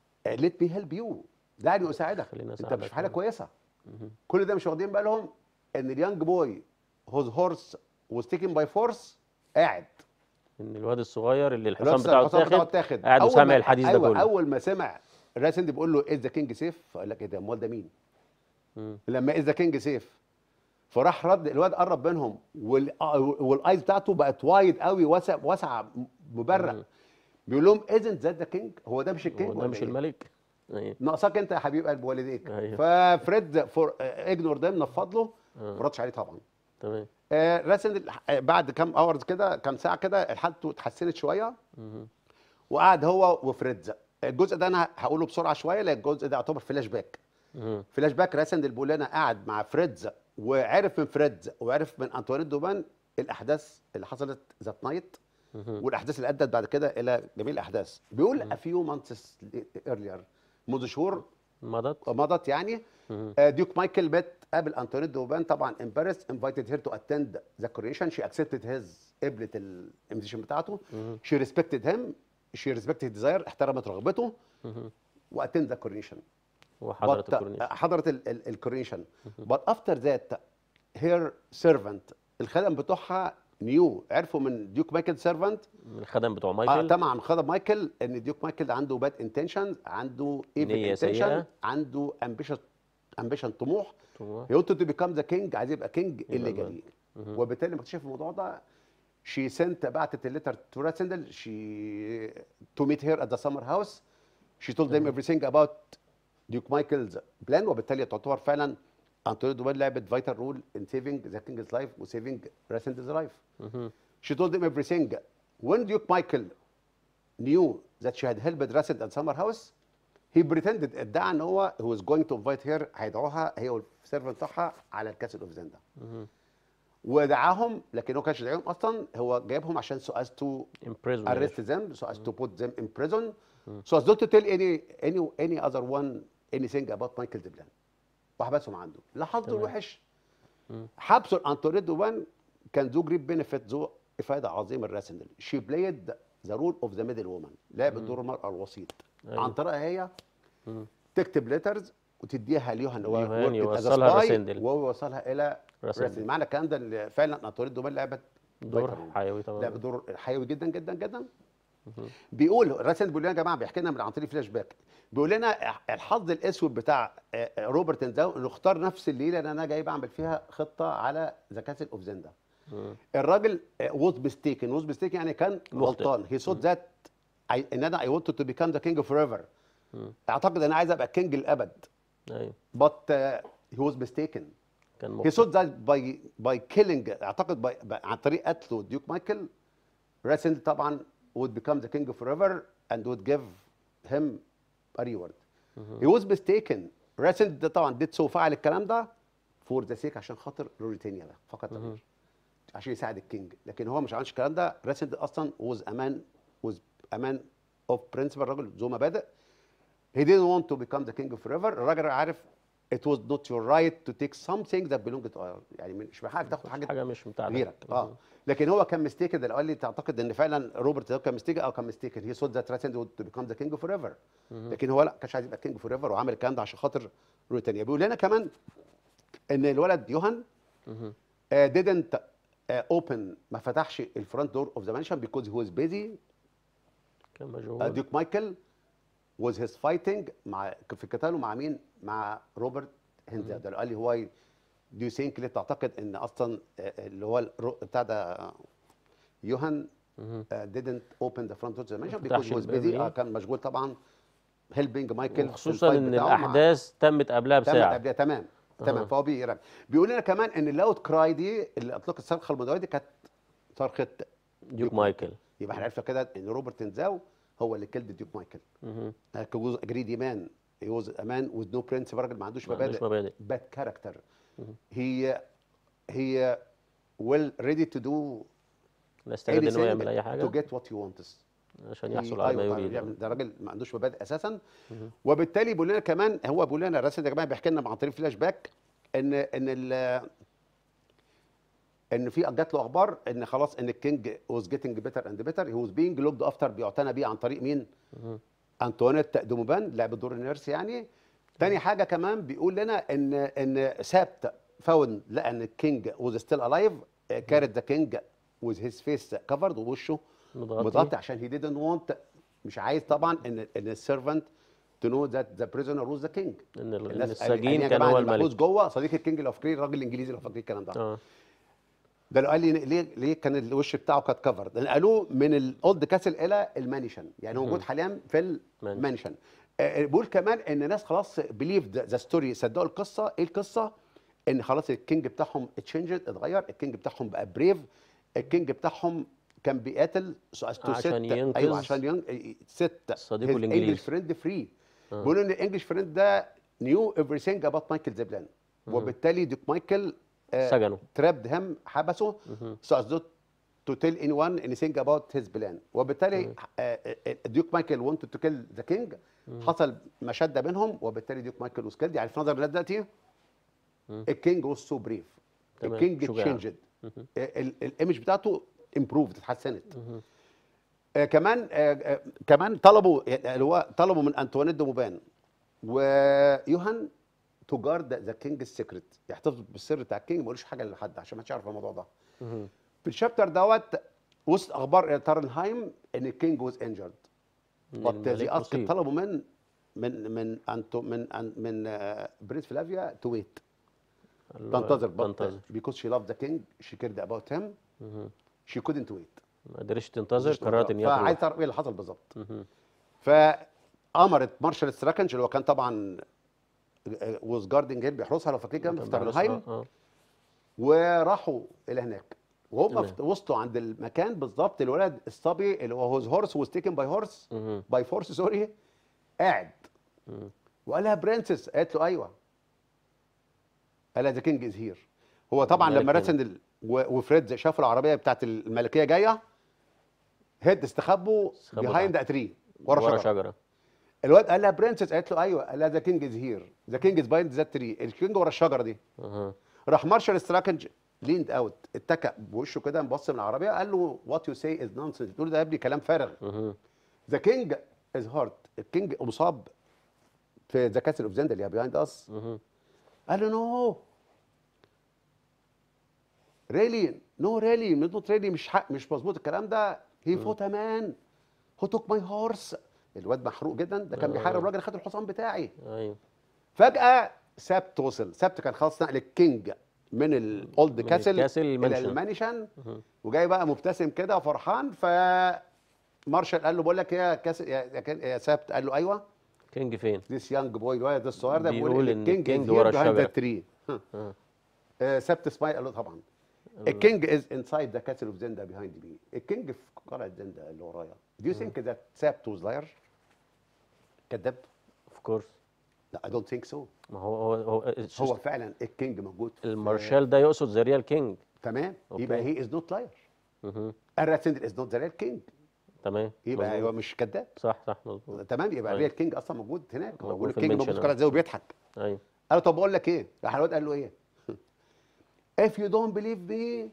ليت مي هيلب يو، دعني اساعدك، انت مش في حاله كويسه. كل ده مش واخدين بالهم ان اليانج بوي هوز هورس was taken by force قاعد. ان الواد الصغير اللي الواد الحصان بتاعه بتاعه اتاخد اتاخد قاعد اول وسامع ما الحديث ده ايوه كله. اول ما سمع راسند بيقول له از ذا كينج سيف، فقال لك ايه ده، امال ده مين؟ لما از ذا كينج سيف فراح رد الواد قرب منهم والايز بتاعته بقت وايد قوي، واسع مبرق. بيقول لهم ازنت ذات ذا كينج، هو ده مش هو الكينج ده ولا مش ايه؟ الملك؟ ايوه. ناقصاك انت يا حبيب قلب والديك. ايوه. ففريد فور اجنور ده نفض له، ما ردش عليه طبعا. تمام. راسل بعد كام اورز كده، كام ساعه كده، حالته اتحسنت شويه. وقعد هو وفريدز. الجزء ده انا هقوله بسرعه شويه لان الجزء ده يعتبر فلاش باك. فلاش باك راسل بيقول لنا قعد مع فريدز وعرف من فريدز وعرف من انطوانيت دوبان الاحداث اللي حصلت ذات نايت، والاحداث اللي ادت بعد كده الى جميع الاحداث. بيقول a few months earlier، منذ شهور مضت يعني. ديوك مايكل قابل انطوانيت دوبان طبعا in Paris, invited her to attend the coronation. she accepted his قبلت الانفيتيشن بتاعته. she respected him, she respected his desire، احترمت رغبته واتند ذا coronation. وحضرت الكورنيش. حضرت الكورونيشن. but after that her servant، الخدم بتوعها نيو، عرفوا من ديوك مايكل سيرفنت، من الخدم بتوع مايكل. طبعا خدم مايكل، ان ديوك مايكل عنده باد انتنشن، عنده ايفل انتنشن، عنده امبيشن طموح. he wanted to become the king، عايز يبقى كينج الليجالي. وبالتالي لما اكتشف الموضوع ده she sent، بعتت الليتر تو راسندل to meet her at the summer house. she told them everything about ديوك مايكلز بلان. وبالتالي تعتبر فعلا انطونيو دوبان لعبت فايتال رول ان سيفنج ذا كينجز لايف وسيفنج راسندلز لايف. she told them everything. when Duke Michael knew that she had helped Rasend at summer house he pretended، ادعى ان هو he was going to invite her، هيدعوها هي والسيرفنت بتاعها على الكاسل اوف زندا. ودعاهم، لكن هو ما كانش داعيهم اصلا، هو جايبهم عشان so as to arrest them, so as to put them in prison, so as not to tell any other one anything about Michael's plan. وحبسهم عنده. لحظه الوحش حبسوا الانطونيت دوبان كان ذو جريب بينفيت، ذو افاده عظيمه لراسندل. شي بلايد ذا رول اوف ذا ميدل وومن، لعبت دور المراه الوسيط. عن طريقها هي تكتب ليترز وتديها ليوهان يوصلها راسندل وهو يوصلها الى راسندل. معنى الكلام ده ان فعلا انطونيت دوبان لعبت دور حيوي طبعا، لعبت دور حيوي جدا جدا جدا. بيقول راسندل بيقول لنا يا جماعه، بيحكي لنا من عن طريق فلاش باك، بيقول لنا الحظ الاسود بتاع روبرت انزاو انه اختار نفس الليله اللي انا جاي بعمل فيها خطه على ذا كاسل اوف زندا. الراجل ووز ميستيكن يعني كان غلطان. هي ثوت ذات ان انا اي ونت تو بيكام ذا كينج فور ايفر، اعتقد ان انا عايز ابقى كينج للابد. ايوه بت هي ووز ميستيكن. هي ثوت ذات باي كيلينج، اعتقد عن طريق قتله ديوك مايكل راسندل طبعا would become the king forever and would give him a reward. He was mistaken. راسندل ده طبعا did so، فعل الكلام ده for the sake، عشان خاطر لوريتانيا ده فقط، عشان يساعد الكينج. لكن هو مش عملش الكلام ده. راسندل اصلا was a man of principle، الراجل ذو مبادئ. he didn't want to become the king forever. الراجل عارف it was not your right to take something that belonged to us، يعني مش من حقك تاخد حاجه مش بتاعتك غيرك. لكن هو كان ميستيكن. اللي قال لي تعتقد ان فعلا روبرت كان ميستيكن، كان ميستيكن. هي ثوت ذات راسندل to become the king forever. لكن هو لا، كانش عايز يبقى كينج فور ايفر، وعمل الكلام ده عشان خاطر بريطانيا. بيقول لنا كمان ان الولد يوهان didn't open، ما فتحش الفرونت دور اوف ذا مانشن because he was busy. كان مشغول. ديوك مايكل was his fighting في قتاله مع مين؟ مع روبرت هنزا. ده قال لي هو دو ثينك، ليه تعتقد ان اصلا اللي هو بتاع ده يوهان didn't open the front door to the mansion because he was busy. كان مشغول طبعا helping مايكل، خصوصا ان الاحداث تمت قبلها بساعه. تمام. فهو بيقول لنا كمان ان اللاود كراي دي اللي اطلقت الصرخه المدويه دي كانت صرخه ديوك مايكل. يبقى احنا عرفنا كده ان روبرت انزاو هو اللي كلد ديوك مايكل. كان جريدي مان، he was a man with no principle، راجل ما عندوش مبادئ. bad character. he well ready to do لا استعد انه يعمل اي حاجه to get what he wants، عشان يحصل على ما يريد. ده راجل ما عندوش مبادئ اساسا. وبالتالي بيقول لنا كمان، هو بيقول لنا راسل يا جماعه بيحكي لنا عن طريق فلاش باك ان في جات له اخبار ان خلاص ان الكينج was getting better and better. he was being looked after، بيعتنى بيه عن طريق مين؟ انطوانيت دوموبان، لعب دور النيرس يعني. تاني حاجه كمان بيقول لنا ان سابت فاوند لقى ان الكينج was still alive. كارت ذا كينج with his face covered، ووشه متغطي عشان he didn't want، مش عايز طبعا ان السيرفنت to know that the prisoner was the king. ان الناس السجين يا كان جماعه هو اللي محبوس الملك. جوه صديق الكينج، لو فاكرين الراجل الانجليزي، لو فاكرين الكلام ده. اه ده لو قال لي ليه كان الوش بتاعه كانت كفر، لان قالوه من الاولد كاسل الى المانيشن، يعني هو موجود حاليا في المانشن. بيقول كمان ان الناس خلاص بليف ذا ستوري، صدقوا القصه. ايه القصه؟ ان خلاص الكينج بتاعهم اتشنجد، اتغير، الكينج بتاعهم بقى بريف، الكينج بتاعهم كان بيقاتل عشان ينقذ ايوه عشان ست صديقه انجلش الانجليزي. فريند فري. بيقولوا ان الانجلش فريند ده نيو everything about مايكل زبلان، وبالتالي ديك مايكل سجنه. ترابد هم، حبسه so as not to tell anyone anything about his plan. وبالتالي ديوك مايكل wanted to kill the king. حصل مشاده بينهم، وبالتالي ديوك مايكل was killed. يعني في نظر الناس دلوقتي الكينج was so brave، الكينج تشينجد، الايمج بتاعته امبروفد، اتحسنت. كمان طلبوا، اللي هو طلبوا من انطوانيت دو موبان ويوهان تو جارد ذا كينج السيكريت، يحتفظوا بالسر بتاع الكينج، ما يقولوش حاجه لحد عشان ما حدش يعرف الموضوع ده. في الشابتر دوت وسط اخبار تارنهايم ان الكينج واز انجرد، وبالتالي اسك طلبوا من برنس فلافيا تو ويت، تنتظر، because she loved the king, she cared about him, she couldn't wait. ما قدرتش تنتظر، قررت ان هي فعايز تعرف ايه اللي حصل بالظبط. فامرت مارشال ستراكنج اللي هو كان طبعا was guarding هيل، بيحرسها لو فاكرين كده في تارنهايم، وراحوا الى هناك. وهم وصلوا عند المكان بالظبط، الولد الصبي اللي هو هورس was taken by horse by force سوري، قاعد وقال لها برنسس، قالت له ايوه، قال لها ذا كينج از هير. هو طبعا لما رسن وفريد شافوا العربيه بتاعت الملكيه جايه، هيد استخبوا بيهايند ا تري، ورا شجره. الواد قال لها برنسس، قالت له ايوه، قال لها ذا كينج از هير، ذا كينج از بايند ذات تري، الكينج ورا الشجره دي. راح مارشال ستراكنج ليند اوت، اتكأ بوشه كده، مبص من العربيه، قال له وات يو سي از نونسنس، بتقول ده يا ابني كلام فارغ. ذا كينج از هارت، الكينج مصاب في ذا كاسل اوف زندا اللي هي بيهايند اس. قال له نو ريلي، نو ريلي، نوت ريلي، مش مظبوط الكلام ده. هي فوت مان هو توك ماي هورس. الواد محروق جدا، ده كان بيحارب راجل خد الحصان بتاعي. ايوه. فجاه سبت وصل، سبت كان خلاص نقل الكينج من الاولد كاسل الى المانشن، وجاي بقى مبتسم كده وفرحان. فمارشال قال له بقول لك يا كاسل يا سبت، قال له ايوه. كينج فين؟ ذيس يانج بوي، الولد الصغير ده بيقول ان الكينج ورا الشجره. سبت سمايل قال له طبعا الكينج از انسايد ذا كاسل اوف زندا بيهايند مي، الكينج في قلعه زندا اللي ورايا. دو يو ثينك ذات سبت واز لاير؟ كذاب؟ اوف كورس. لا، اي دونت ثينك سو. ما هو فعلا الكينج موجود. المارشال ده يقصد ذا ريال كينج. تمام، يبقى هي از نوت لاير. الراسندل از نوت ذا ريال كينج. تمام، يبقى هو مش كذاب. صح مظبوط. تمام، يبقى الريال كينج اصلا موجود هناك، موجود في الكينج موجود في قلعه زي وبيضحك. ايوه. قال له طب بقول لك ايه؟ راح الواد قال له ايه؟ if you don't believe me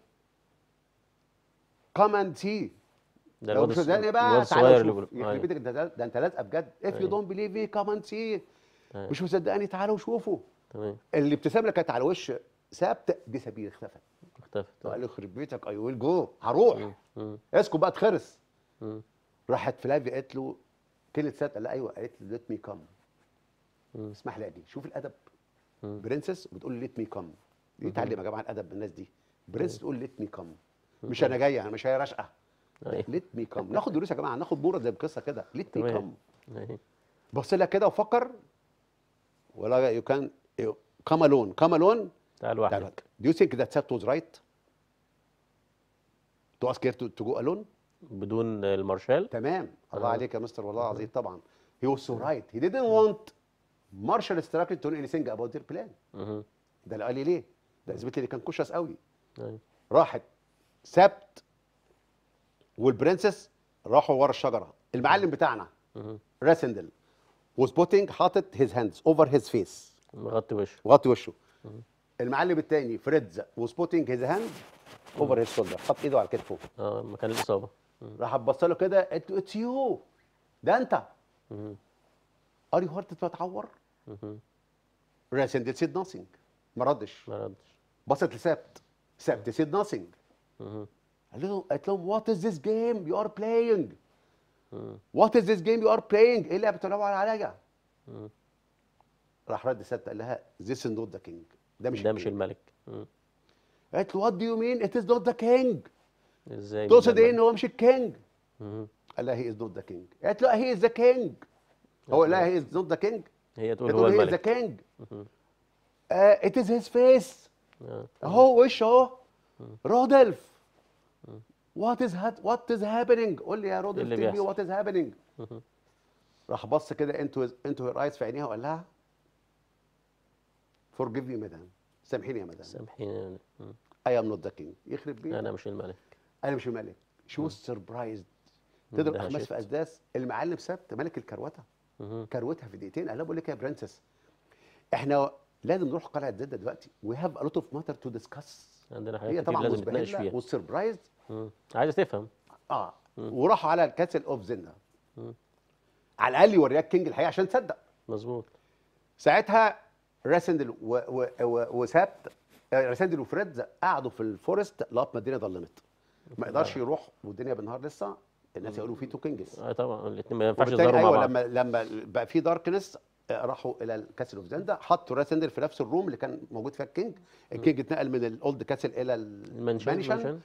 come and see. ده لو الواد مش صدقني بقى الواد تعالى الصغير اللي شوف. بيقول يخرب بيتك، ده انت لازقه بجد. if you don't believe me come and see. مش مصدقني تعالوا شوفوا. تمام. الابتسامه اللي كانت على وش ثابت دي سبيل اختفت. قال له يخرب بيتك، اي ويل جو، هروح. اسكت بقى اتخرس. راحت فلافيا قالت له كلمه ثابت، قال لها ايوه، قالت له ليت مي كم. اسمح لي اجي. شوف الادب، برنسس بتقول ليت مي كم. دي اتعلم يا جماعه الادب من الناس دي. برنسس تقول ليت مي كم، مش انا جايه، انا مش هي رشقه. ليت مي كم. ناخد دروس يا جماعه، ناخد بوره زي القصه كده. ليت مي كم. بص لها كده وفكر، ولا يو كان كم الون، كم الون، تعال لوحدك. Do you think that Seth was right to ask her to go alone؟ بدون المارشال. تمام. الله عليك يا مستر، والله العظيم. طبعا he was so right. He didn't want Marshall Strakely to know anything about their plan. ده اللي قال لي ليه؟ ده اثبت لي كان كشس قوي. راحت سبت والبرنسس راحوا ورا الشجره. المعلم بتاعنا راسندل was putting حاطط his hands over his face، مغطي وشه. المعلم الثاني فريدز was putting his hand over his shoulder، حط ايده على كتفه مكان الاصابه. راح بص له كده، قالت له اتس يو، ده انت. ار يو هارت تتعور؟ راسندل سيد ناثينج، ما ردش. بصت لسبت. سبت said nothing. قالت لهم what is this game you are playing؟ what is this game you are playing؟ ايه اللعبه بتلعبوا عليا؟ راح رد سبت قال لها this is not the king. ده مش ده مش الكينج. الملك. قالت له what do you mean it is not the king؟ ازاي مش ده تقصد ايه ان الملك؟ هو مش الكينج؟ قال لها he is not the king. قالت له he is the king. هو قال لها he is not the king. هي تقول هو تقول he is the الملك. king. it is his face. اهو وش اهو. رودلف. what is happening؟ قول لي يا رودلف اللي tell me بيحصل؟ what is happening. راح بص كده into her eyes في عينيها وقال لها forgive me مدام. سامحيني يا مدام. سامحيني. I am not the king. يخرب بيتك. انا مش الملك. انا مش الملك. she was surprised. تضرب اخماس اندهشت. في اسداس. المعلم سبت ملك الكروته. كروتها في دقيقتين. قال لها بقول لك يا برنسس احنا لازم نروح قلعه زد دلوقتي. we have a lot of matter to discuss. عندنا هي حاجات كتير طبعا لازم نتناقش مزبهله فيها. والسربرايز. عايزه تفهم. وراحوا على الكاسل اوف زندا. على الاقل يوريها الكينج الحقيقه عشان تصدق. مظبوط. ساعتها راسندل وسبت راسندل وفريد قعدوا في الفورست لغايه ما الدنيا ظلمت. ما يقدرش يروح والدنيا بالنهار لسه. الناس يقولوا في تو كينجز. طبعا الاثنين ما ينفعش وبالتالي يظهروا مع ايوه بعض. لما بقى في داركنس راحوا الى الكاسل اوف زندا. حطوا راسندل في نفس الروم اللي كان موجود فيها الكينج. الكينج اتنقل من الاولد كاسل الى المانشن.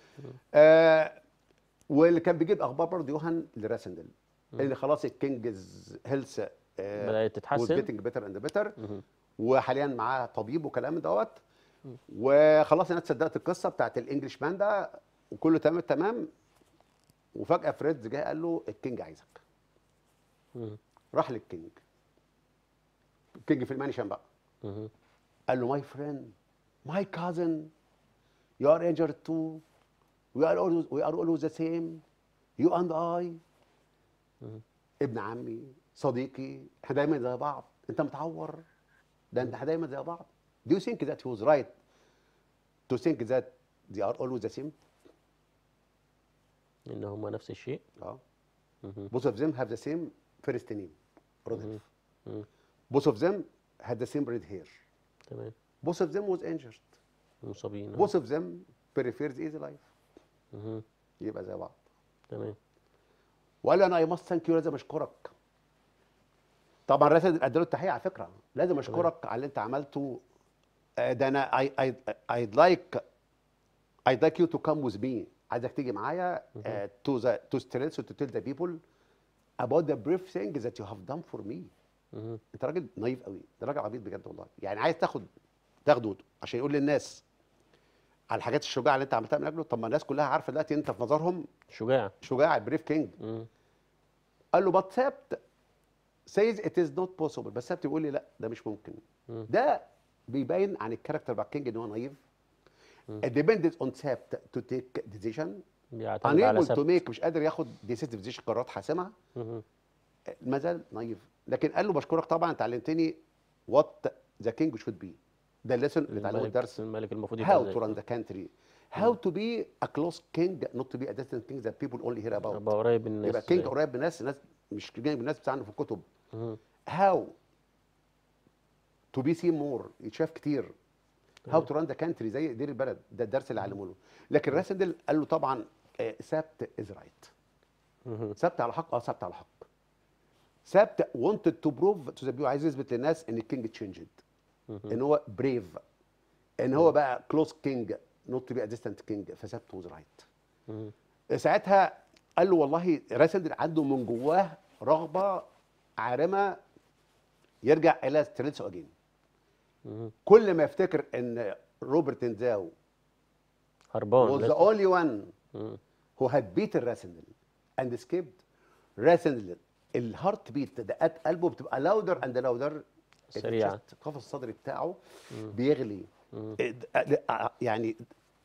واللي كان بيجيب اخبار برضه يوهان لراسندل ان خلاص الكينجز هيلث بدات تتحسن. جيتنج بيتر اند بيتر. وحاليا معاه طبيب وكلام دوت. وخلاص الناس صدقت القصه بتاعت الانجليش مان ده وكله تمام تمام. وفجاه فريدز جه قال له الكينج عايزك. راح للكينج. الكينج في المانشن بقى. قال له ماي فريند ماي كازن يو ار انجرد تو we are always the same you and I. ابن عمي صديقي احنا دايما زي بعض. انت متعور ده انت دايما زي بعض. do you think that he was right to think that they are always the same؟ ان هم نفس الشيء. both of them have the same first name رودلف. both of them had the same red hair. تمام. both of them was injured. مصابين. both of them prefers easy life. يبقى زي بعض. تمام. وقال له انا اي ماست ثانك يو لازم اشكرك. طبعا راسل ادى له التحيه على فكره. لازم اشكرك على اللي انت عملته. ده انا I'd like you to come with me. عايزك تيجي معايا to stress to tell the people about the brief thing that you have done for me. انت راجل نايف قوي. ده راجل عبيط بجد والله. يعني عايز تاخده عشان يقول للناس على الحاجات الشجاعه اللي انت عملتها من اجله. طب ما الناس كلها عارفه دلوقتي انت في نظرهم شجاع البريف كينج. قال له but سبت says it is not possible. بس سبت بيقول لي لا ده مش ممكن. ده بيبين عن الكاركتر بتاع الكينج ان هو نايف. it depends on سبت to take decision. بيعتمد على unable سبت. to make مش قادر ياخد decisive decision قرارات حاسمه. ما زال نايف. لكن قال له بشكرك طبعا انت علمتني what the king should be. ده الليسون اللي اتعلمه الدرس. الملك المفروض how to run the country. how to be a close king not to be a distant king that people only hear about. يبقى قريب من الناس. يبقى كينج قريب من الناس. الناس مش جاي من الناس بتاعنا في الكتب. how to be seen more يتشاف كتير. how to run the country زي يدير البلد. ده الدرس اللي علمه له. لكن راسندل قال له طبعا سبت از رايت. سبت على حق. سبت على حق. سبت wanted to prove to the people. عايز يثبت للناس ان الكينج تشينجد. ان هو بريف. ان هو بقى كلوز كينج نوت تو بي ا ديستنت كينج. فسبت وز رايت. ساعتها قال له والله راسندل عنده من جواه رغبه عارمه يرجع الى ستريلسو اجين. كل ما يفتكر ان روبرت انزاو هربان was the only one who had beaten راسندل and escaped. راسندل الهارت بيت دقات قلبه بتبقى لاودر اند لاودر سريعه. القفص الصدري بتاعه بيغلي. يعني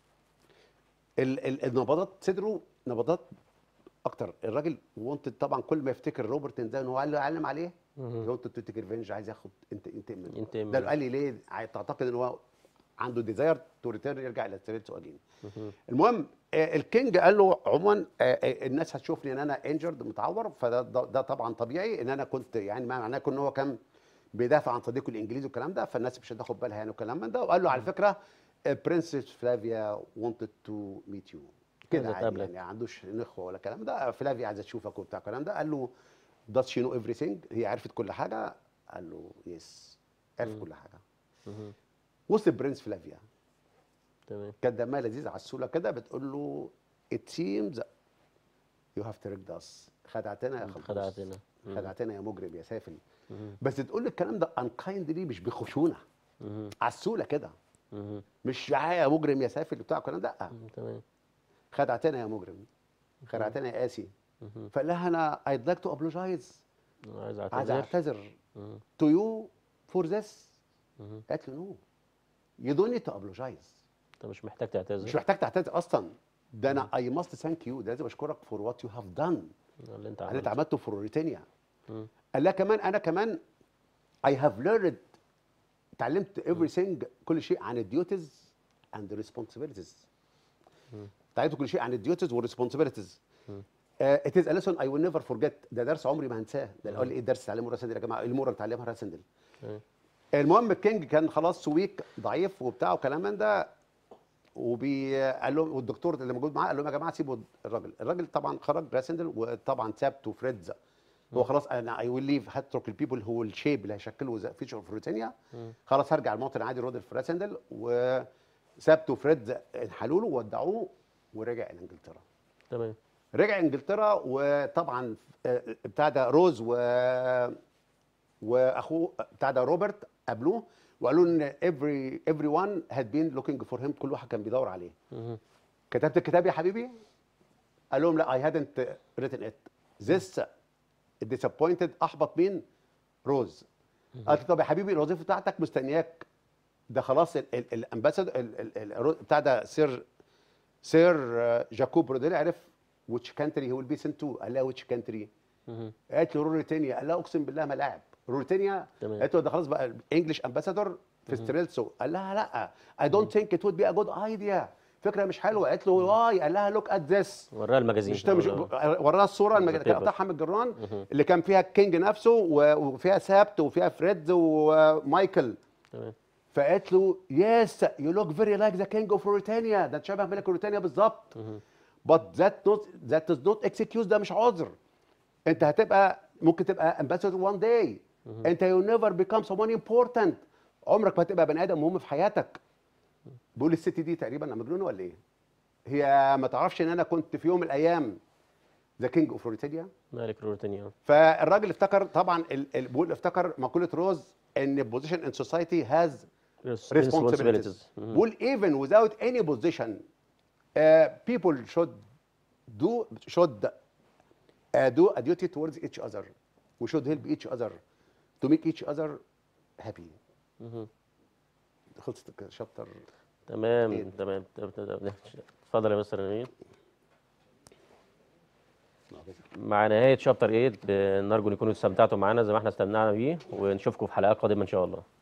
النبضات صدره نبضات اكتر. الراجل وانت طبعا كل ما يفتكر روبرت انزاو ان هو قال له علم عليه وانت تفتكر ريفنج عايز ياخد ينتقم منه. ده قال لي ليه تعتقد ان هو عنده ديزاير تو ريتيرن يرجع الى ستريتسو اجين. المهم الكينج قال له عموما الناس هتشوفني ان انا انجرد متعور. فده طبعا طبيعي ان انا كنت يعني معناه ان هو كان بيدافع عن صديقه الانجليزي والكلام ده. فالناس مش هتاخد بالها يعني والكلام من ده. وقال له على فكره برنسس فلافيا wanted to meet you. كده عايزة عادي تقابلك. يعني، ما عندوش نخوه ولا كلام ده. فلافيا عايزه تشوفك وبتاع الكلام ده. قال له does she know everything؟ هي عرفت كل حاجه؟ قال له يس، عرفت كل حاجه. مهم. وصل برنس فلافيا، تمام. كانت دمها لذيذ عسوله كده، بتقول له it seems you have tricked us. خدعتنا يا خلبوس، خدعتنا. خدعتنا يا مجرم يا سافل. مهم. بس تقول لي الكلام ده unkindly، مش بخشونه، مهم. عسوله كده، مهم. مش يا مجرم يا سافل بتاع الكلام ده. تمام. خدعتنا يا مجرم، خدعتنا يا قاسي. مهم. فقال لها انا I'd like to apologize، عايز عايز اعتذر. اعتذر مهم. to you for this. مهم. قالت له نو، you don't need to apologize. انت مش محتاج مش تعتذر. محتاج تعتذر اصلا. ده انا I must thank you، ده لازم اشكرك for what you have done، اللي انت على اللي انت عملته. عملته في روريتانيا. مم. قال لها كمان انا كمان I have learned، اتعلمت everything، كل شيء عن الديوتيز and the responsibilities. اتعلمت كل شيء عن الديوتيز والريسبونسبيلتيز. it is a lesson I will never forget. ده درس عمري ما هنساه. ده قال لي ايه الدرس اللي اتعلمه راسندل يا جماعه؟ المره اللي اتعلمها راسندل. تمام. المهم الكينج كان خلاص ويك، ضعيف وبتاع وكلام من ده، قال لهم، والدكتور اللي موجود معاه قال لهم يا جماعه سيبوا الراجل. الراجل طبعا خرج راسندل، وطبعا سابته فريدز. هو خلاص انا اي ويل ليف، هترك البيبل هو الشيب اللي هيشكلوا فيتشر في روتينيا. خلاص هرجع الموطن عادي رودل في راسندل. وسابته فريدز، انحلوا له وودعوه ورجع الى انجلترا. تمام. رجع انجلترا، وطبعا بتاع ده روز واخوه بتاع ده روبرت قابلوه، وقالوا ان everyone had been looking for him، كل واحد كان بيدور عليه. مهم. كتبت الكتاب يا حبيبي؟ قال لهم لا I hadn't written it. this disappointed، احبط مين؟ روز. قالت له طب يا حبيبي الوظيفه بتاعتك مستنياك، ده خلاص الامباسادور بتاع ده سير جاكوب بروديل عرف which country he will be sent to. قال لها which country؟ مهم. قالت له روريتانيا. قال لها اقسم بالله ما لاعب روريتانيا. تمام. قالت له ده خلاص بقى انجلش امباسادور في ستريلسو. قال لها لا I don't think it would be a good idea، فكره مش حلوه. قالت له واي؟ قال لها look at this. وراها المجازين. مش وراها الصوره البيبر. بتاعها من الجران اللي كان فيها الكينج نفسه، وفيها سابت، وفيها فريدز ومايكل. تمام. فقالت له يس يو لوك فيري لايك ذا كينج اوف روريتانيا، ده انت شبه ملك روريتانيا بالظبط. but that does not excuse، ده مش عذر. انت هتبقى ممكن تبقى ambassador one day. انت you never become someone important، عمرك ما هتبقى بني ادم مهم في حياتك. بيقول الست دي تقريبا انا مجنونه ولا ايه؟ هي ما تعرفش ان انا كنت في يوم من الايام ذا كينج اوف روريتانيا. مالك روريتانيا. فالراجل افتكر طبعا بيقول افتكر مقوله روز ان position in society has responsibilities. بيقول even without any position people should do a duty towards each other. We should help each other to make each other happy. خلصت شابتر. تمام. تمام. اتفضل يا مستر نبيل. مع نهاية شابتر 8 نرجو ان تكونوا استمتعتوا معنا زي ما احنا استمتعنا بيه، ونشوفكم في حلقات قادمة ان شاء الله.